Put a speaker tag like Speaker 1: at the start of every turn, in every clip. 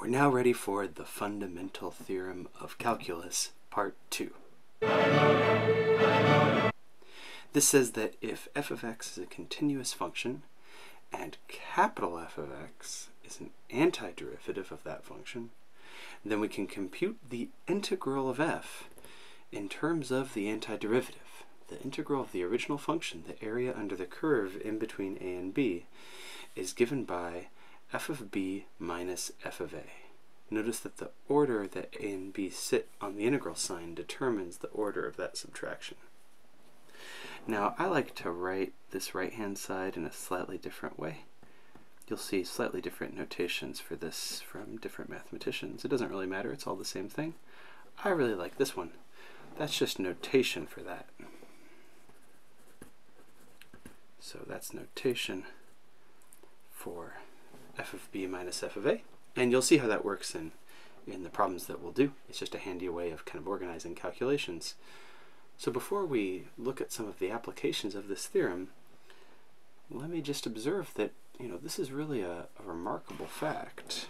Speaker 1: We're now ready for the fundamental theorem of calculus, part 2. This says that if f of x is a continuous function and capital F of x is an antiderivative of that function, then we can compute the integral of f in terms of the antiderivative. The integral of the original function, the area under the curve in between a and b, is given by f of b minus f of a. Notice that the order that a and b sit on the integral sign determines the order of that subtraction. Now, I like to write this right-hand side in a slightly different way. You'll see slightly different notations for this from different mathematicians. It doesn't really matter, it's all the same thing. I really like this one. That's just notation for that. So that's notation for f of b minus f of a. And you'll see how that works in the problems that we'll do. It's just a handy way of kind of organizing calculations. So before we look at some of the applications of this theorem, let me just observe that, this is really a remarkable fact.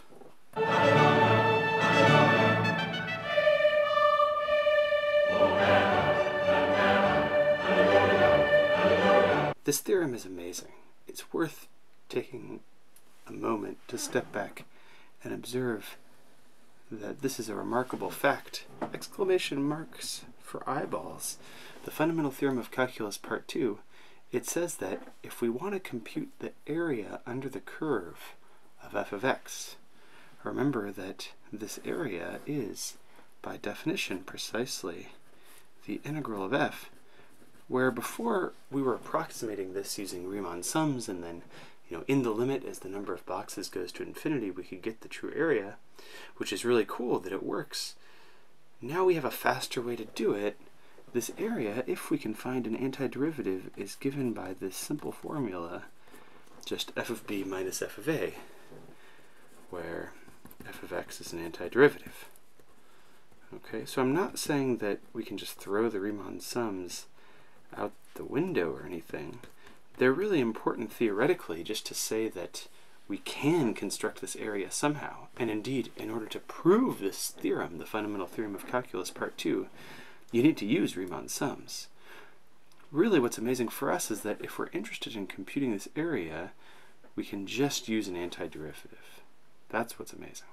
Speaker 1: This theorem is amazing. It's worth taking a moment to step back and observe that this is a remarkable fact. Exclamation marks for eyeballs. The fundamental theorem of calculus part 2, it says that if we want to compute the area under the curve of f of x, remember that this area is, by definition, precisely the integral of f, where before we were approximating this using Riemann sums, and then in the limit as the number of boxes goes to infinity we could get the true area, which is really cool that it works. Now we have a faster way to do it. This area, if we can find an antiderivative, is given by this simple formula, just f of b minus f of a, where f of x is an antiderivative. Okay, so I'm not saying that we can just throw the Riemann sums out the window or anything. They're really important theoretically just to say that we can construct this area somehow. And indeed, in order to prove this theorem, the fundamental theorem of calculus part 2, you need to use Riemann sums. Really what's amazing for us is that if we're interested in computing this area, we can just use an antiderivative. That's what's amazing.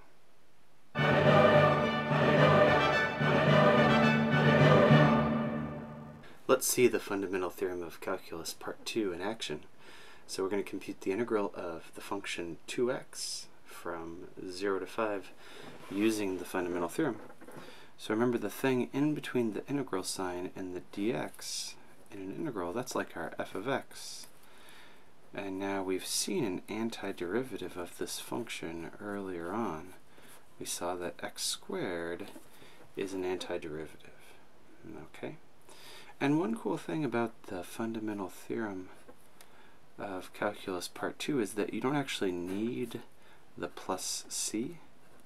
Speaker 1: Let's see the fundamental theorem of calculus part 2 in action. So we're going to compute the integral of the function 2x from 0 to 5 using the fundamental theorem. So remember, the thing in between the integral sign and the dx in an integral, that's like our f of x. And now we've seen an antiderivative of this function earlier on. We saw that x squared is an antiderivative. Okay? And one cool thing about the fundamental theorem of calculus part 2 is that you don't actually need the plus c,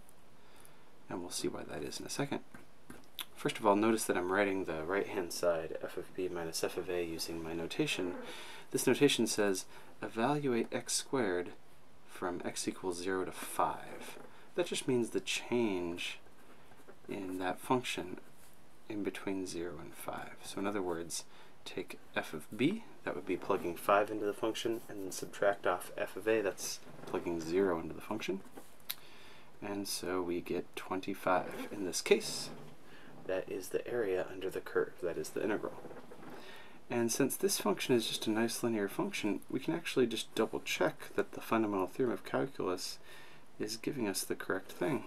Speaker 1: and we'll see why that is in a second. First of all, notice that I'm writing the right-hand side f of b minus f of a using my notation. This notation says evaluate x squared from x equals 0 to 5. That just means the change in that function in between 0 and 5. So in other words, take f of b, that would be plugging 5 into the function, and then subtract off f of a, that's plugging 0 into the function. And so we get 25 in this case. That is the area under the curve, that is the integral. And since this function is just a nice linear function, we can actually just double check that the fundamental theorem of calculus is giving us the correct thing.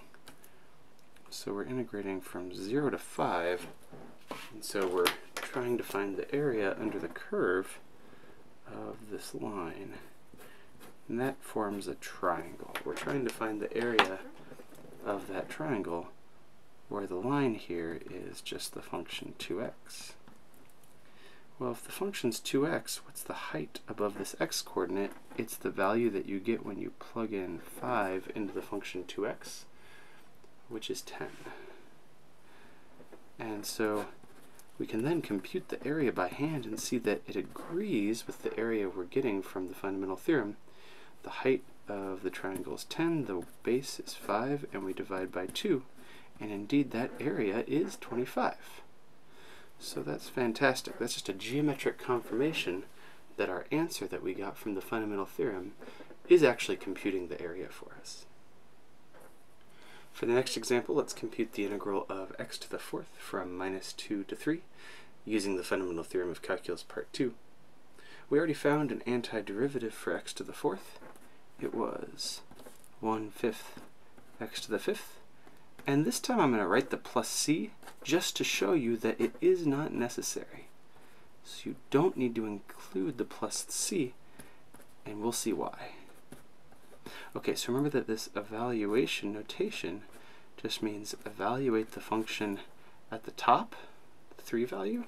Speaker 1: So we're integrating from 0 to 5, and so we're trying to find the area under the curve of this line. And that forms a triangle. We're trying to find the area of that triangle where the line here is just the function 2x. Well, if the function is 2x, what's the height above this x coordinate? It's the value that you get when you plug in 5 into the function 2x, which is 10. And so we can then compute the area by hand and see that it agrees with the area we're getting from the fundamental theorem. The height of the triangle is 10, the base is 5, and we divide by 2. And indeed, that area is 25. So that's fantastic. That's just a geometric confirmation that our answer that we got from the fundamental theorem is actually computing the area for us. For the next example, let's compute the integral of x to the fourth from -2 to 3 using the fundamental theorem of calculus part 2. We already found an antiderivative for x to the fourth. It was 1/5 x to the fifth. And this time I'm going to write the plus c just to show you that it is not necessary. So you don't need to include the plus c, and we'll see why. Okay, so remember that this evaluation notation just means evaluate the function at the top, the 3 value.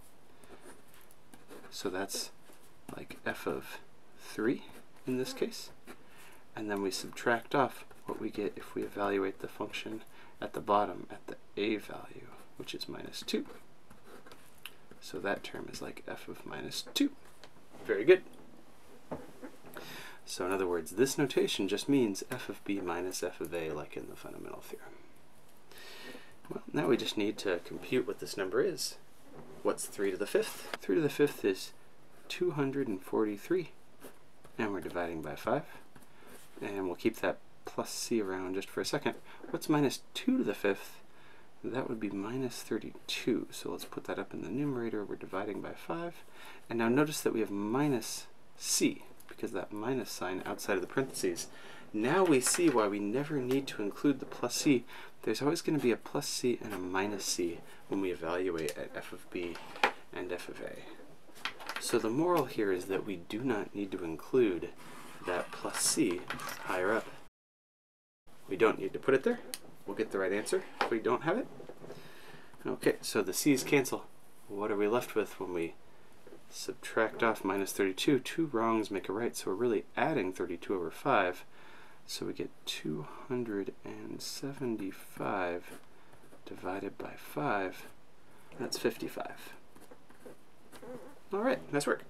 Speaker 1: So that's like f of 3 in this case. And then we subtract off what we get if we evaluate the function at the bottom at the a value, which is -2. So that term is like f of -2. Very good. So in other words, this notation just means f of b minus f of a, like in the fundamental theorem. Well, now we just need to compute what this number is. What's 3 to the fifth? 3 to the fifth is 243. And we're dividing by 5. And we'll keep that plus c around just for a second. What's -2 to the fifth? That would be -32. So let's put that up in the numerator. We're dividing by 5. And now notice that we have minus c, because that minus sign outside of the parentheses. Now we see why we never need to include the plus c. There's always going to be a plus c and a minus c when we evaluate at f of b and f of a. So the moral here is that we do not need to include that plus c higher up. We don't need to put it there. We'll get the right answer if we don't have it. Okay, so the c's cancel. What are we left with when we subtract off -32? 2 wrongs make a right, so we're really adding 32 over 5. So we get 275 divided by 5. That's 55. All right, nice work.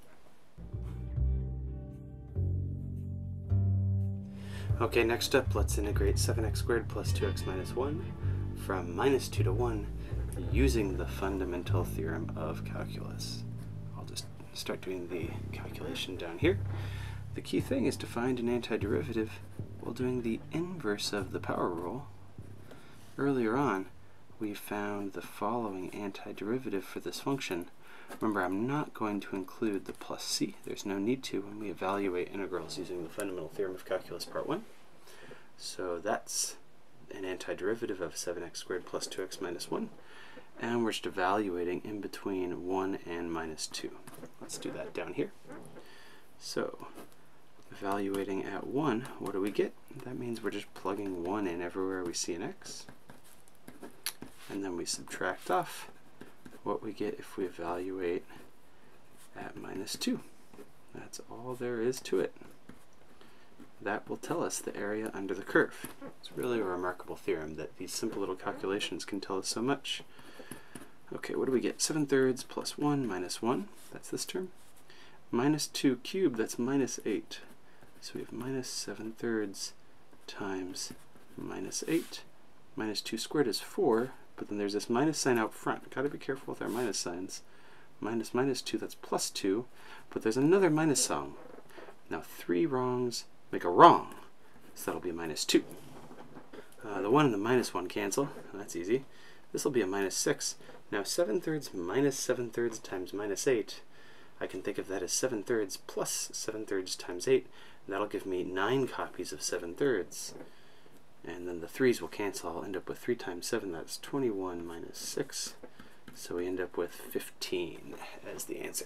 Speaker 1: Okay, next up, let's integrate 7x squared plus 2x minus 1 from -2 to 1 using the fundamental theorem of calculus. I'll just start doing the calculation down here. The key thing is to find an antiderivative while doing the inverse of the power rule. Earlier on, we found the following antiderivative for this function. Remember, I'm not going to include the plus c. There's no need to when we evaluate integrals using the fundamental theorem of calculus part 1. So that's an antiderivative of 7x squared plus 2x minus 1. And we're just evaluating in between 1 and -2. Let's do that down here. So, evaluating at 1, what do we get? That means we're just plugging 1 in everywhere we see an x. And then we subtract off what we get if we evaluate at -2. That's all there is to it. That will tell us the area under the curve. It's really a remarkable theorem that these simple little calculations can tell us so much. Okay, what do we get? 7/3 plus 1 minus 1, that's this term. -2 cubed, that's -8. So we have -7/3 times -8. -2 squared is 4, but then there's this minus sign out front. Got to be careful with our minus signs. -2, that's +2, but there's another minus sign. Now 3 wrongs make a wrong, so that'll be -2. The 1 and the -1 cancel, that's easy. This will be a -6. Now 7/3 minus 7/3 times -8, I can think of that as 7/3 plus 7/3 times 8, and that'll give me 9 copies of 7/3. And then the 3's will cancel. I'll end up with 3 times 7, that's 21 minus 6. So we end up with 15 as the answer.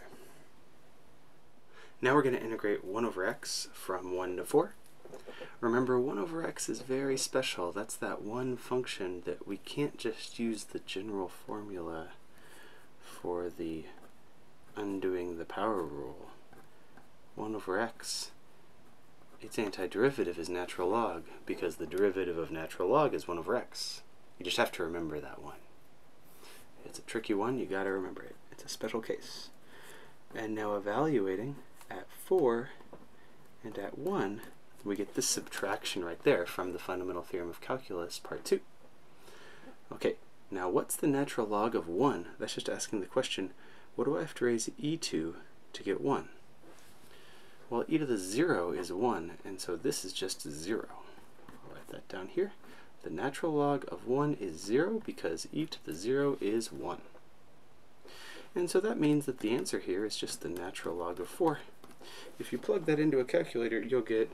Speaker 1: Now we're going to integrate 1 over x from 1 to 4. Remember, 1 over x is very special. That's that one function that we can't just use the general formula for the undoing the power rule. 1 over x, its antiderivative is natural log, because the derivative of natural log is 1 over x. You just have to remember that one. It's a tricky one, you gotta remember it. It's a special case. And now evaluating at 4 and at 1, We get this subtraction right there from the fundamental theorem of calculus, part 2. Okay, now what's the natural log of 1? That's just asking the question, what do I have to raise e to get 1? Well, e to the 0 is 1, and so this is just 0. I'll write that down here. The natural log of 1 is 0 because e to the 0 is 1. And so that means that the answer here is just the natural log of 4. If you plug that into a calculator, you'll get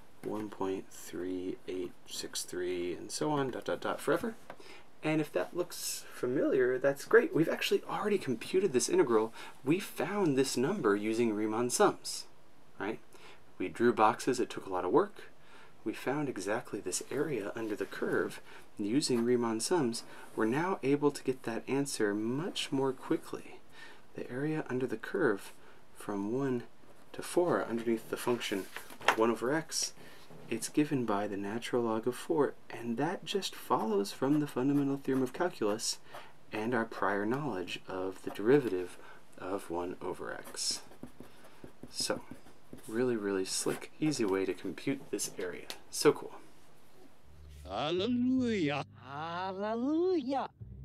Speaker 1: 1.3863 and so on, forever. And if that looks familiar, that's great. We've actually already computed this integral. We found this number using Riemann sums, right? We drew boxes. It took a lot of work. We found exactly this area under the curve using Riemann sums. We're now able to get that answer much more quickly. The area under the curve from 1 to 4 underneath the function 1 over x, it's given by the natural log of 4, and that just follows from the fundamental theorem of calculus and our prior knowledge of the derivative of 1 over x. So, really, really slick, easy way to compute this area. So cool.
Speaker 2: Hallelujah! Hallelujah!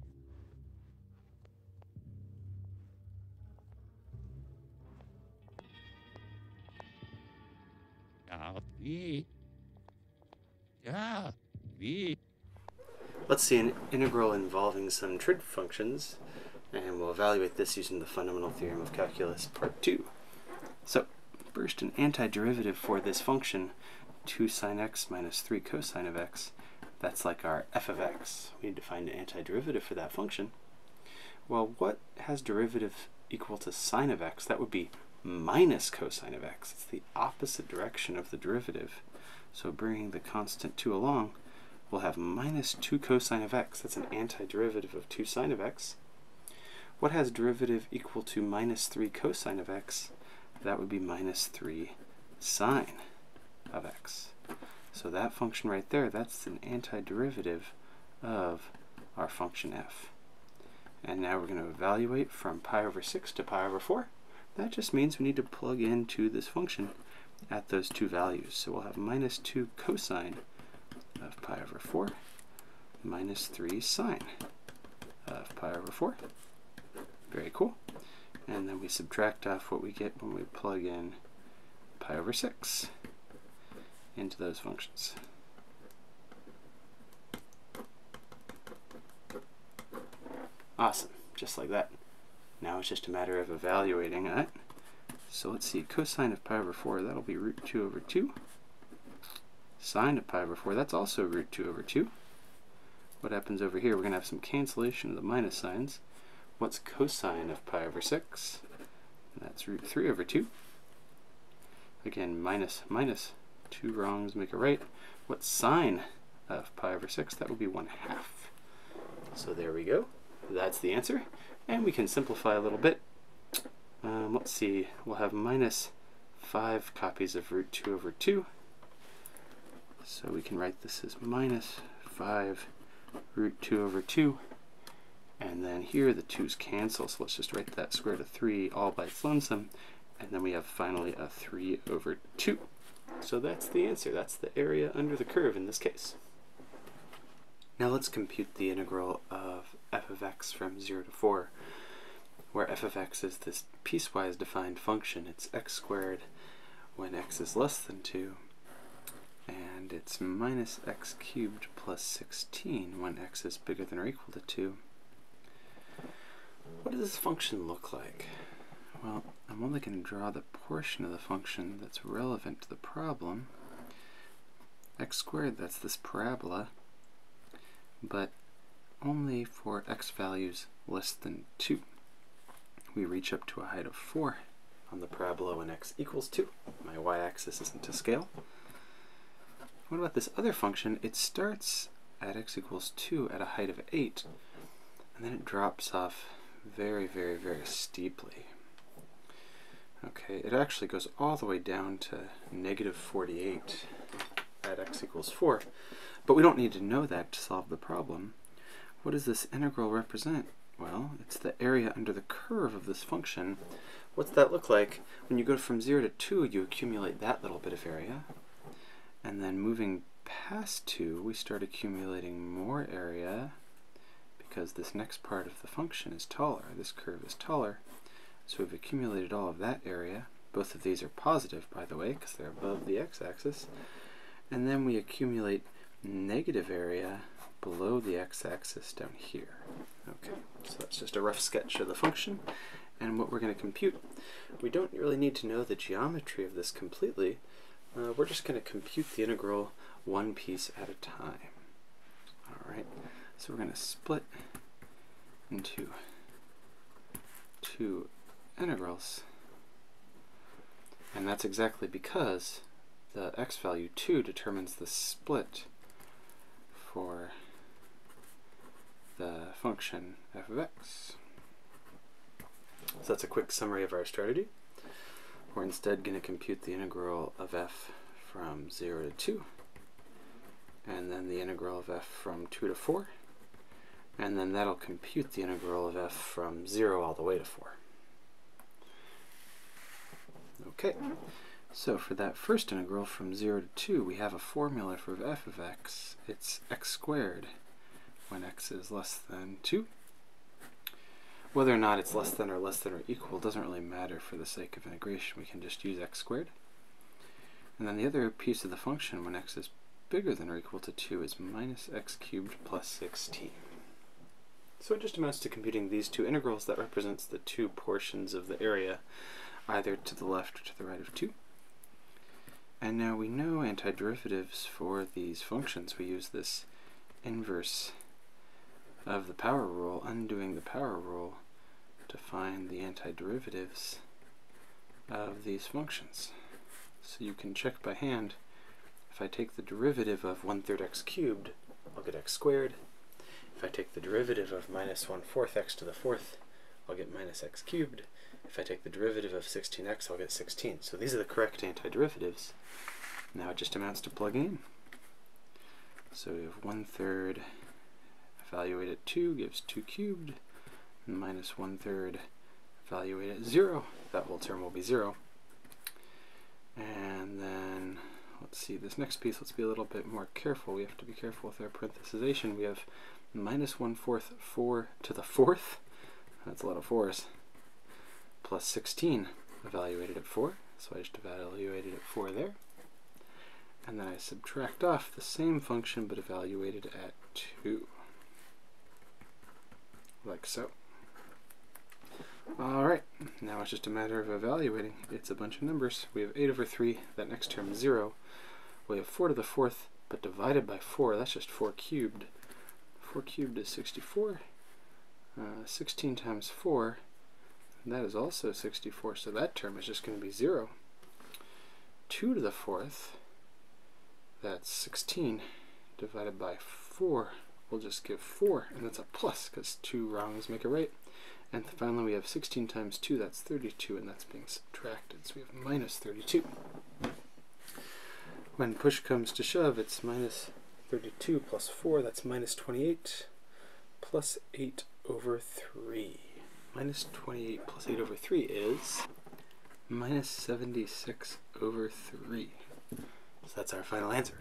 Speaker 1: Let's see an integral involving some trig functions, and we'll evaluate this using the fundamental theorem of calculus, part 2. So, first an antiderivative for this function, 2 sine x minus 3 cosine of x. That's like our f of x. We need to find an antiderivative for that function. Well, what has derivative equal to sine of x? That would be minus cosine of x. It's the opposite direction of the derivative. So bringing the constant 2 along, we'll have minus 2 cosine of x. That's an antiderivative of 2 sine of x. What has derivative equal to minus 3 cosine of x? That would be minus 3 sine of x. So that function right there, that's an antiderivative of our function f. And now we're going to evaluate from pi over 6 to pi over 4. That just means we need to plug into this function at those two values. So we'll have minus 2 cosine of pi over 4 minus 3 sine of pi over 4. Very cool. And then we subtract off what we get when we plug in pi over 6 into those functions. Awesome, just like that. Now it's just a matter of evaluating it. So let's see, cosine of pi over 4, that'll be root 2 over 2. Sine of pi over 4, that's also root 2 over 2. What happens over here? We're going to have some cancellation of the minus signs. What's cosine of pi over 6? That's root 3 over 2. Again, minus, 2 wrongs make a right. What's sine of pi over 6? That will be 1/2. So there we go. That's the answer. And we can simplify a little bit. Let's see, we'll have minus 5 copies of root 2 over 2. So we can write this as minus 5 root 2 over 2. And then here the 2's cancel, so let's just write that square root of 3 all by its lonesome. And then we have finally a 3 over 2. So that's the answer. That's the area under the curve in this case. Now let's compute the integral of f of x from 0 to 4, where f of x is this piecewise defined function. It's x squared when x is less than 2, and it's minus x cubed plus 16 when x is bigger than or equal to 2. What does this function look like? Well, I'm only going to draw the portion of the function that's relevant to the problem. X squared, that's this parabola, but only for x values less than 2. We reach up to a height of 4 on the parabola when x equals 2. My y-axis isn't to scale. What about this other function? It starts at x equals 2 at a height of 8, and then it drops off very, very, very steeply. Okay, it actually goes all the way down to negative 48 at x equals 4. But we don't need to know that to solve the problem. What does this integral represent? Well, it's the area under the curve of this function. What's that look like? When you go from 0 to 2, you accumulate that little bit of area. And then moving past 2, we start accumulating more area because this next part of the function is taller. This curve is taller. So we've accumulated all of that area. Both of these are positive, by the way, because they're above the x-axis. And then we accumulate negative area below the x-axis down here. Okay, so that's just a rough sketch of the function and what we're going to compute. We don't really need to know the geometry of this completely. We're just going to compute the integral one piece at a time. Alright, so we're going to split into two integrals. And that's exactly because the x value 2 determines the split for the function f of x. So that's a quick summary of our strategy. We're instead going to compute the integral of f from 0 to 2, and then the integral of f from 2 to 4, and then that'll compute the integral of f from 0 all the way to 4. Okay, so for that first integral from 0 to 2, we have a formula for f of x. It's x squared when x is less than 2. Whether or not it's less than or equal doesn't really matter for the sake of integration. We can just use x squared. And then the other piece of the function when x is bigger than or equal to 2 is minus x cubed plus 16. So it just amounts to computing these two integrals that represents the two portions of the area, either to the left or to the right of 2. And now we know antiderivatives for these functions. We use this inverse of the power rule, undoing the power rule, to find the antiderivatives of these functions. So you can check by hand. If I take the derivative of 1/3 x cubed, I'll get x squared. If I take the derivative of minus 1/4 x to the 4th, I'll get minus x cubed. If I take the derivative of 16x, I'll get 16. So these are the correct antiderivatives. Now it just amounts to plugging in. So we have 1/3 evaluate at 2 gives 2 cubed, minus 1/3 evaluate at 0. That whole term will be 0. And then, let's see, this next piece, let's be a little bit more careful. We have to be careful with our parenthesization. We have minus 1/4 4 to the 4th. That's a lot of 4's. Plus 16 evaluated at 4. So I just evaluated at 4 there. And then I subtract off the same function but evaluated at 2. Like so. Alright, now it's just a matter of evaluating. It's a bunch of numbers. We have 8 over 3, that next term is 0. We have 4 to the 4th, but divided by 4, that's just 4 cubed. 4 cubed is 64. 16 times 4, that is also 64, so that term is just going to be 0. 2 to the 4th, that's 16, divided by 4, we'll just give 4, and that's a plus, because 2 wrongs make a right. And finally we have 16 times 2, that's 32, and that's being subtracted, so we have minus 32. When push comes to shove, it's minus 32 plus 4, that's minus 28, plus 8 over 3. Minus 28 plus 8 over 3 is minus 76 over 3. So that's our final answer.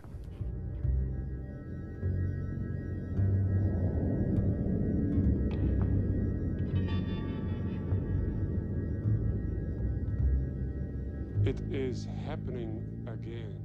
Speaker 3: It is happening again.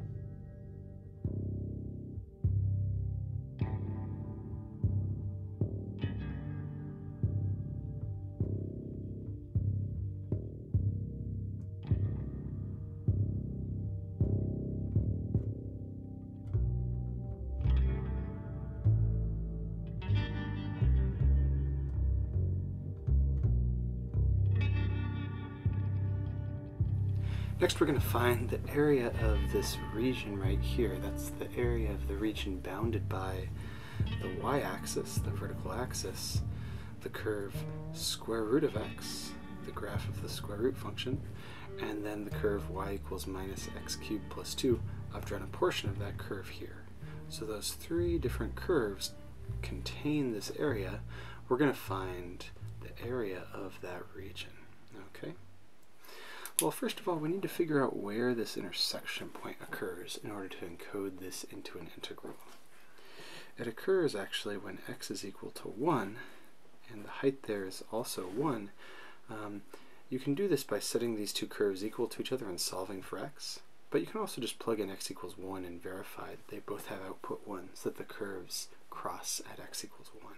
Speaker 1: Next we're going to find the area of this region right here. That's the area of the region bounded by the y-axis, the vertical axis, the curve square root of x, the graph of the square root function, and then the curve y equals minus x cubed plus 2. I've drawn a portion of that curve here. So those three different curves contain this area. We're going to find the area of that region. Okay? Well, first of all, we need to figure out where this intersection point occurs in order to encode this into an integral. It occurs actually when x is equal to 1, and the height there is also 1. You can do this by setting these two curves equal to each other and solving for x, but you can also just plug in x equals 1 and verify that they both have output 1, so that the curves cross at x equals 1.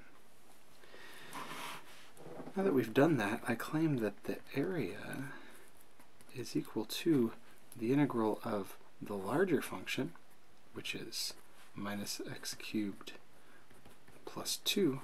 Speaker 1: Now that we've done that, I claim that the area is equal to the integral of the larger function, which is minus x cubed plus 2,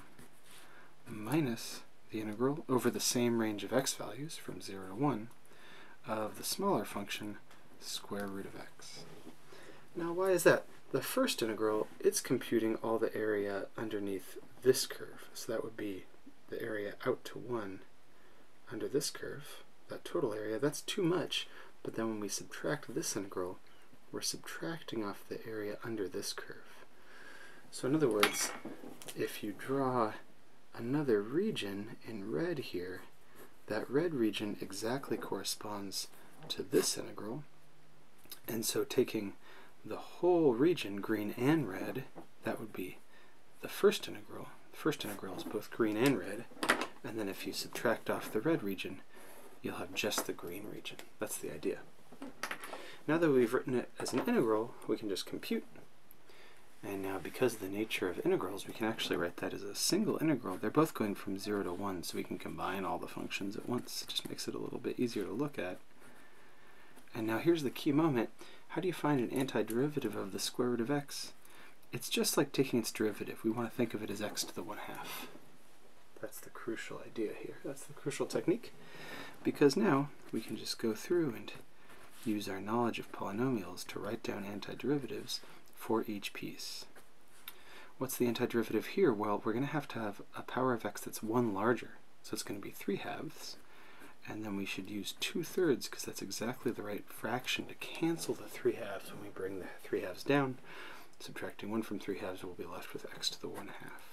Speaker 1: minus the integral over the same range of x values from 0 to 1 of the smaller function square root of x. Now why is that? The first integral, it's computing all the area underneath this curve, so that would be the area out to 1 under this curve. That total area, that's too much, but then when we subtract this integral, we're subtracting off the area under this curve. So in other words, if you draw another region in red here, that red region exactly corresponds to this integral, and so taking the whole region, green and red, that would be the first integral. The first integral is both green and red, and then if you subtract off the red region, you'll have just the green region. That's the idea. Now that we've written it as an integral, we can just compute. And now because of the nature of integrals, we can actually write that as a single integral. They're both going from 0 to 1, so we can combine all the functions at once. It just makes it a little bit easier to look at. And now here's the key moment. How do you find an antiderivative of the square root of x? It's just like taking its derivative. We want to think of it as x to the 1/2. That's the crucial idea here. That's the crucial technique. Because now we can just go through and use our knowledge of polynomials to write down antiderivatives for each piece. What's the antiderivative here? Well, we're going to have a power of x that's 1 larger. So it's going to be 3/2. And then we should use 2/3 because that's exactly the right fraction to cancel the 3/2 when we bring the 3/2 down. Subtracting 1 from 3/2, we'll be left with x to the 1/2.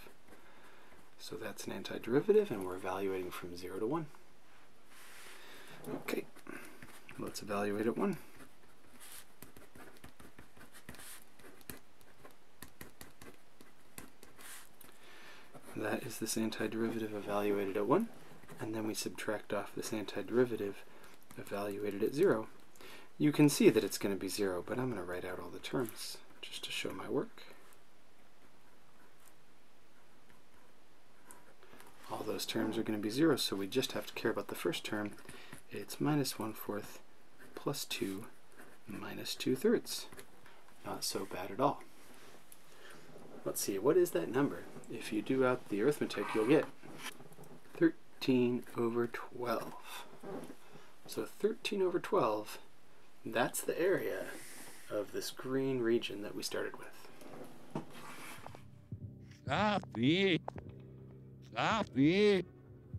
Speaker 1: So that's an antiderivative, and we're evaluating from 0 to 1. Okay, let's evaluate at 1. That is this antiderivative evaluated at 1, and then we subtract off this antiderivative evaluated at 0. You can see that it's going to be 0, but I'm going to write out all the terms just to show my work. All those terms are going to be 0, so we just have to care about the first term. It's minus 1/4 plus 2 minus 2/3. Not so bad at all. Let's see, what is that number? If you do out the arithmetic, you'll get 13 over 12. So 13 over 12, that's the area of this green region that we started with.
Speaker 2: Copy. Copy.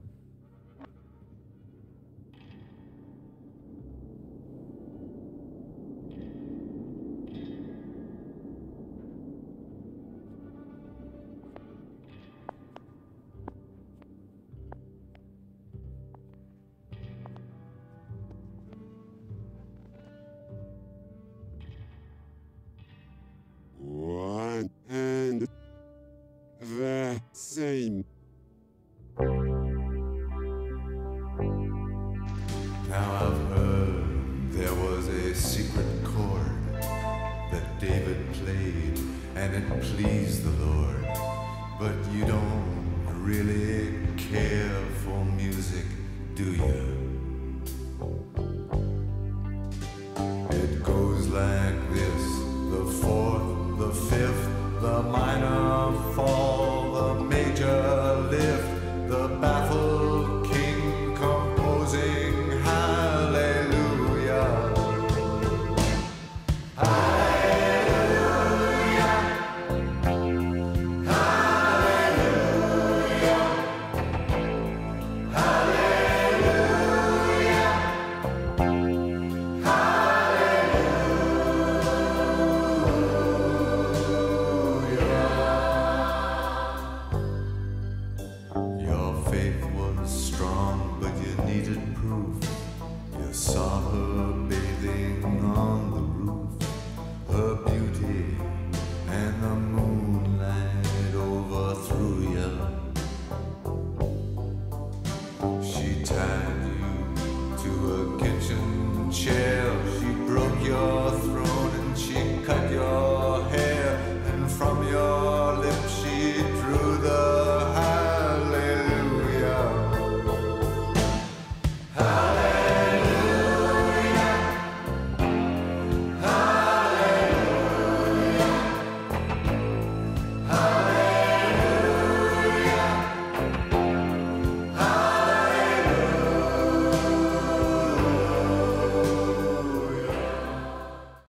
Speaker 3: One and the same.
Speaker 4: Now I've heard there was a secret chord that David played and it pleased the Lord. But you don't really care for music, do you? It goes like this: the fourth, the fifth, the minor fall, the major lift, the baffled king composing hallelujah. Your faith was strong, but you needed proof. You saw